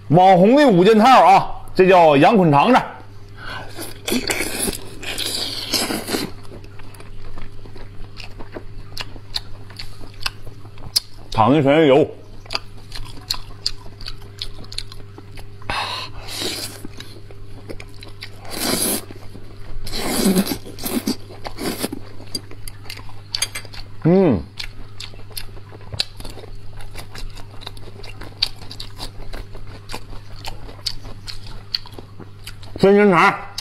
网红的五件套啊，这叫羊捆肠子。淌的全是油。鲜香肠。